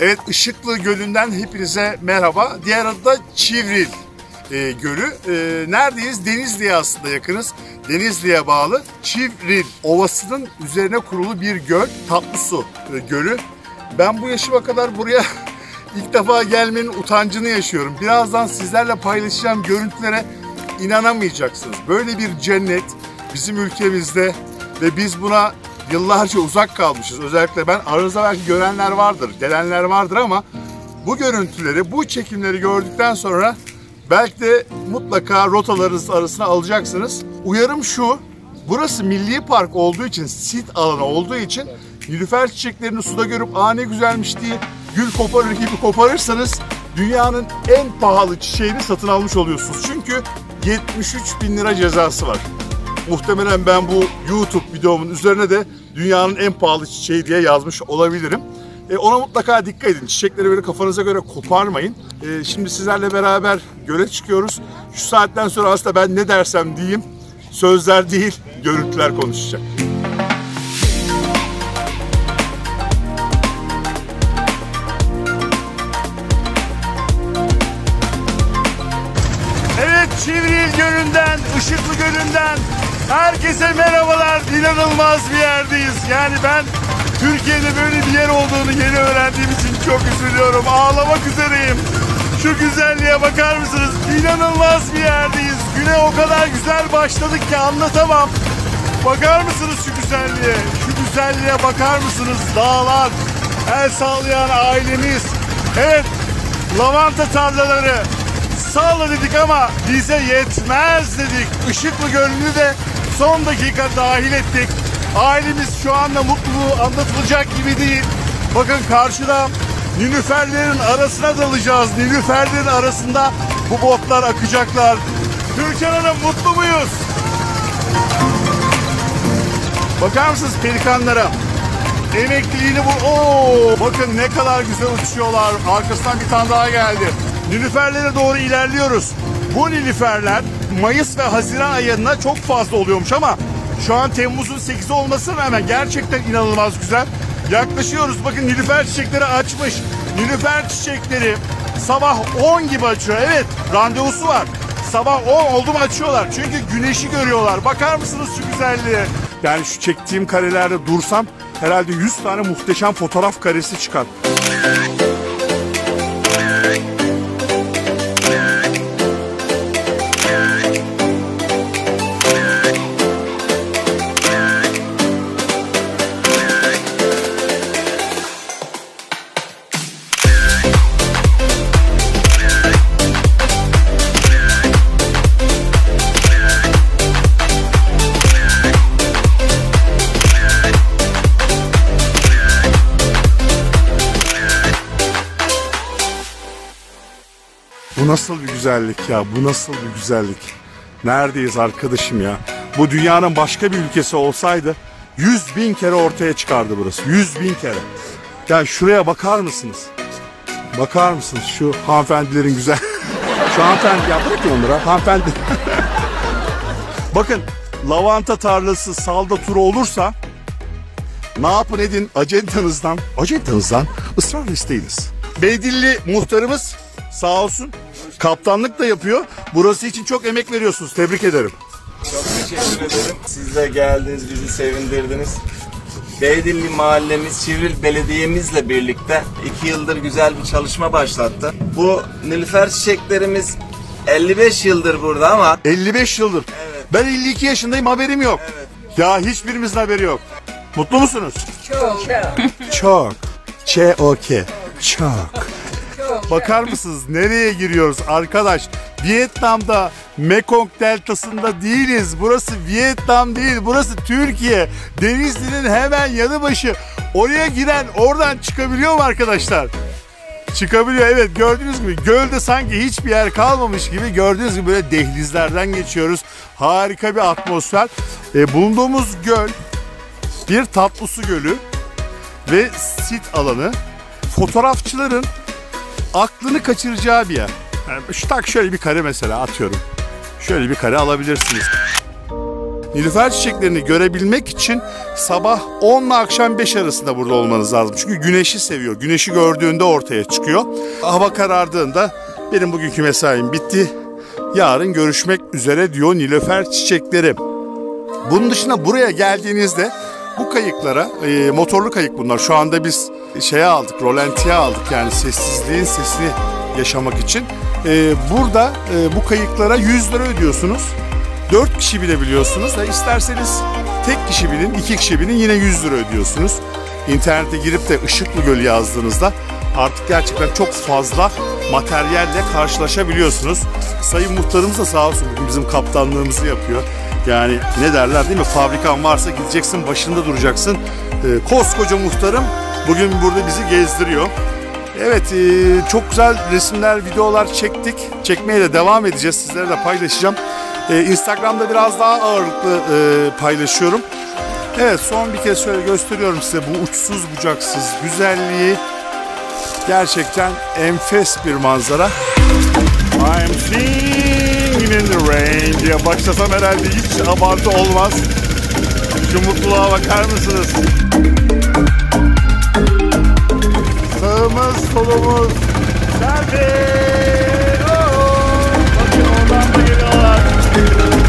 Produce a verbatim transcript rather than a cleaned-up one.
Evet, Işıklı Gölü'nden hepinize merhaba. Diğer adı da Çivril e, Gölü. E, neredeyiz? Denizli'ye aslında yakınız. Denizli'ye bağlı Çivril Ovası'nın üzerine kurulu bir göl. Tatlısu e, Gölü. Ben bu yaşıma kadar buraya ilk defa gelmenin utancını yaşıyorum. Birazdan sizlerle paylaşacağım görüntülere inanamayacaksınız. Böyle bir cennet bizim ülkemizde ve biz buna yıllarca uzak kalmışız. Özellikle ben, aranızda belki görenler vardır, gelenler vardır ama bu görüntüleri, bu çekimleri gördükten sonra belki de mutlaka rotalarınız arasına alacaksınız. Uyarım şu, burası milli park olduğu için, sit alanı olduğu için nilüfer çiçeklerini suda görüp aa ne güzelmiş diye gül koparır gibi koparırsanız dünyanın en pahalı çiçeğini satın almış oluyorsunuz. Çünkü yetmiş üç bin lira cezası var. Muhtemelen ben bu YouTube videomun üzerine de dünyanın en pahalı çiçeği diye yazmış olabilirim. E, ona mutlaka dikkat edin. Çiçekleri böyle kafanıza göre koparmayın. E, şimdi sizlerle beraber göle çıkıyoruz. Şu saatten sonra aslında ben ne dersem diyeyim, sözler değil, görüntüler konuşacak. Evet, Çivril Gölü'nden, Işıklı Gölü'nden herkese merhabalar. İnanılmaz bir yerdeyiz. Yani ben Türkiye'de böyle bir yer olduğunu yeni öğrendiğim için çok üzülüyorum. Ağlamak üzereyim. Şu güzelliğe bakar mısınız? İnanılmaz bir yerdeyiz. Güne o kadar güzel başladık ki anlatamam. Bakar mısınız şu güzelliğe? Şu güzelliğe bakar mısınız? Dağlar, el sallayan ailemiz. Evet, lavanta tarlaları. Sağla dedik ama bize yetmez dedik. Işıklı Gölü'nü de son dakika dahil ettik. Ailemiz şu anda mutluluğu anlatılacak gibi değil. Bakın karşıda nilüferlerin arasına dalacağız. Nilüferlerin arasında bu botlar akacaklar. Türkan Hanım, mutlu muyuz? Bakar mısınız pelikanlara? Emekliliğini bu. Oo, bakın ne kadar güzel uçuyorlar. Arkasından bir tane daha geldi. Nilüferlere doğru ilerliyoruz. Bu nilüferler Mayıs ve Haziran ayında çok fazla oluyormuş ama şu an Temmuz'un sekizi olmasına rağmen gerçekten inanılmaz güzel. Yaklaşıyoruz. Bakın nilüfer çiçekleri açmış. Nilüfer çiçekleri sabah on gibi açıyor. Evet, randevusu var. Sabah on oldu mu açıyorlar. Çünkü güneşi görüyorlar. Bakar mısınız şu güzelliğe? Yani şu çektiğim karelerde dursam herhalde yüz tane muhteşem fotoğraf karesi çıkar. Bu nasıl bir güzellik ya? Bu nasıl bir güzellik? Neredeyiz arkadaşım ya? Bu dünyanın başka bir ülkesi olsaydı yüz bin kere ortaya çıkardı burası. Yüz bin kere. Ya şuraya bakar mısınız? Bakar mısınız şu hanımefendilerin güzel... Şu hanımefendi, ya bırakın onları hanımefendi. Bakın, lavanta tarlası salda turu olursa ne yapın edin, acentanızdan, acentanızdan ısrar isteyiniz. Beydilli muhtarımız sağ olsun kaptanlık da yapıyor. Burası için çok emek veriyorsunuz. Tebrik ederim. Çok teşekkür ederim. Siz de geldiniz, bizi sevindirdiniz. Beydilli mahallemiz Çivril Belediye'mizle birlikte iki yıldır güzel bir çalışma başlattı. Bu nilüfer çiçeklerimiz elli beş yıldır burada ama... elli beş yıldır? Evet. Ben elli iki yaşındayım, haberim yok. Evet. Ya hiçbirimizin haberi yok. Mutlu musunuz? Çok. Çok. Ç-O-K. Çok. Bakar mısınız nereye giriyoruz arkadaş? Vietnam'da, Mekong Deltası'nda değiliz. Burası Vietnam değil, burası Türkiye. Denizli'nin hemen yanı başı. Oraya giren oradan çıkabiliyor mu arkadaşlar? Çıkabiliyor, evet, gördüğünüz gibi gölde sanki hiçbir yer kalmamış gibi, gördüğünüz gibi böyle dehlizlerden geçiyoruz. Harika bir atmosfer. E, bulunduğumuz göl bir tatlı su gölü ve sit alanı. Fotoğrafçıların aklını kaçıracağı bir yer. Yani şu tak şöyle bir kare mesela atıyorum. Şöyle bir kare alabilirsiniz. Nilüfer çiçeklerini görebilmek için sabah on ile akşam beş arasında burada olmanız lazım. Çünkü güneşi seviyor. Güneşi gördüğünde ortaya çıkıyor. Hava karardığında benim bugünkü mesaim bitti, yarın görüşmek üzere diyor nilüfer çiçekleri. Bunun dışında buraya geldiğinizde bu kayıklara, e, motorlu kayık bunlar. Şu anda biz şeye aldık, rolantiye aldık, yani sessizliğin sesini yaşamak için. E, burada e, bu kayıklara yüz lira ödüyorsunuz. dört kişi binebiliyorsunuz. E, isterseniz tek kişi binin, iki kişi binin, yine yüz lira ödüyorsunuz. İnternete girip de Işıklı Gölü yazdığınızda artık gerçekten çok fazla materyalle karşılaşabiliyorsunuz. Sayın muhtarımız da sağ olsun bugün bizim kaptanlığımızı yapıyor. Yani ne derler değil mi? Fabrikan varsa gideceksin, başında duracaksın. Ee, koskoca muhtarım bugün burada bizi gezdiriyor. Evet, e, çok güzel resimler, videolar çektik. Çekmeye de devam edeceğiz. Sizlerle de paylaşacağım. Ee, Instagram'da biraz daha ağırlıklı e, paylaşıyorum. Evet, son bir kez şöyle gösteriyorum size bu uçsuz bucaksız güzelliği. Gerçekten enfes bir manzara. I'm singing in the rain diye başlasam herhalde hiç abartı olmaz. Şu mutluluğa bakar mısınız? Sağımız, solumuz. Selfie! Oh! Bakın oradan da geliyorlar.